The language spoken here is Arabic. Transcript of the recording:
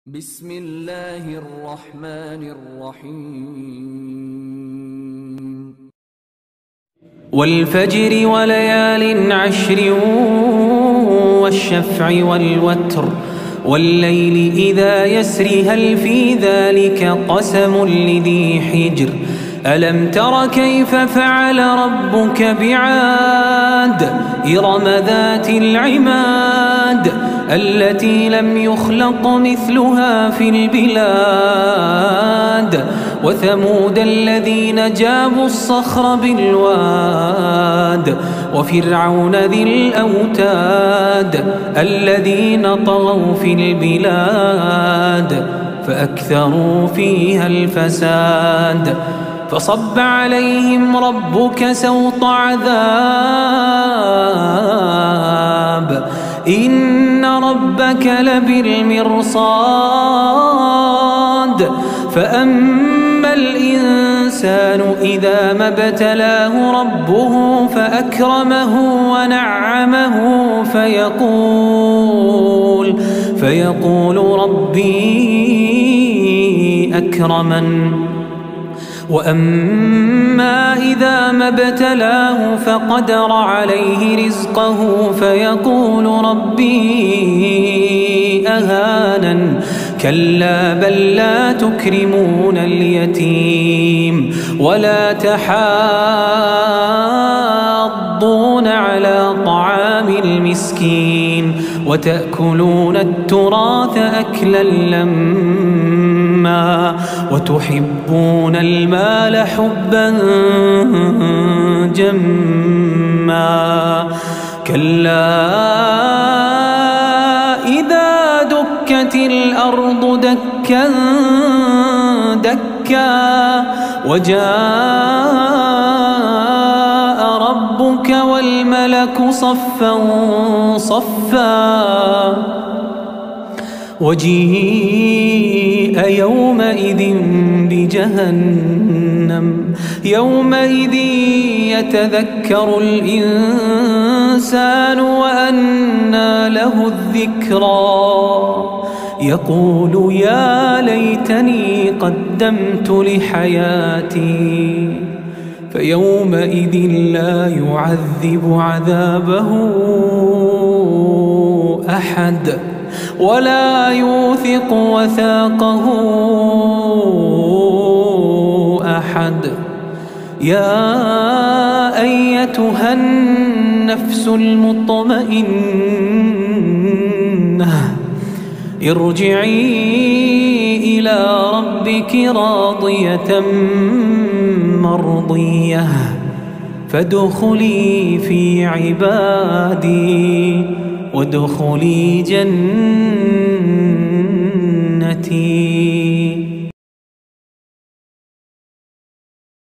بسم الله الرحمن الرحيم والفجر وليال عشر والشفع والوتر والليل إذا يسر هل في ذلك قسم لذي حجر ألم تر كيف فعل ربك بعاد إرم ذات العماد التي لم يخلق مثلها في البلاد وثمود الذين جابوا الصخر بالواد وفرعون ذي الأوتاد الذين طغوا في البلاد فأكثروا فيها الفساد فصب عليهم ربك سوط عذاب إن ربك لبالمرصاد فأما الإنسان إذا ما ابتلاه ربه فأكرمه ونعمه فيقول ربي أكرمن وأما إذا ما ابتلاه فقدر عليه رزقه فيقول ربي أهانن كلا بل لا تكرمون اليتيم ولا تحاضون على طعام المسكين وتأكلون التراث أكلا لما وتحبون المال حبا جما كلا إذا دكت الأرض دكا دكا وجاء ربك والملك صفا صفا وجيء يومئذ بجهنم يومئذ يتذكر الإنسان وأنى له الذكرى يقول يا ليتني قدمت لحياتي فيومئذ لا يعذب عذابه أحد ولا يوثق وثاقه أحد يا أيتها النفس المطمئنة ارجعي إلى ربك راضية مرضية فادخلي في عبادي وادخلي جنتي.